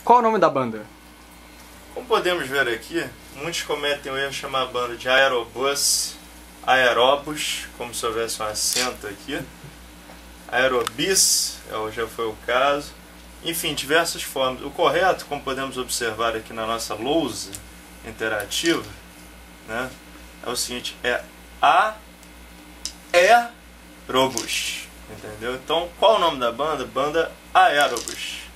Qual o nome da banda? Como podemos ver aqui, muitos cometem o erro de chamar a banda de Aerobus, Aerobus, como se houvesse um acento aqui, Aerobis, já foi o caso, enfim, diversas formas. O correto, como podemos observar aqui na nossa lousa interativa, né, é o seguinte, é Aerobus, entendeu? Então, qual o nome da banda? Banda Aerobus.